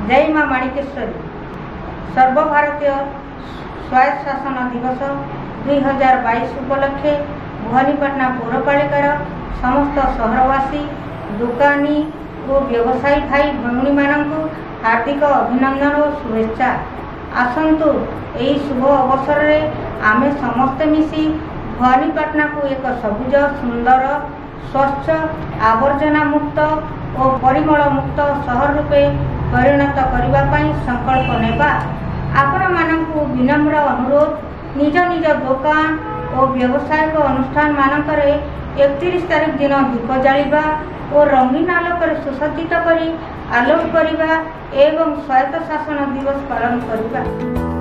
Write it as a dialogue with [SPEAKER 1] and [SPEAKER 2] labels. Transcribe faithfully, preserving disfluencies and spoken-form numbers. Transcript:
[SPEAKER 1] जय माँ माणिकेश्वरी। सर्वभारतीय स्वायत्त शासन दिवस दुई हजार बाईस उपलक्षे भवानीपाटना पौरपालिकार समस्त सहरवासी दुकानी और व्यवसायी भाई भौणी मानू हार्दिक अभिनंदन और शुभेच्छा। आसतु यही शुभ अवसर में आमे समस्ते मिसी भवानीपाटना को एक सबुज सुंदर स्वच्छ आवर्जना मुक्त और परिमल मुक्त सहर रूपे परिणत करने संकल्प नेबा। आपण मानकु विनम्र अनुरोध निज निज दुकान और व्यावसायिक अनुष्ठान मानकरे इकतीस तारीख दिन दीप जालिबा और रंगीन आलोक सुसज्जित करी आलोक करिबा एवं स्वायत्त शासन दिवस पालन करिबा।